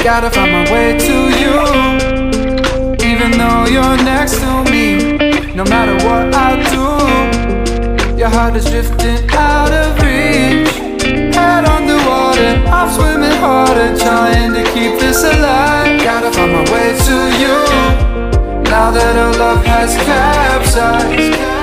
Gotta find my way to you, even though you're next to me. No matter what I do, your heart is drifting out of reach. Head underwater, I'm swimming harder, trying to keep this alive. Gotta find my way to you, now that our love has capsized.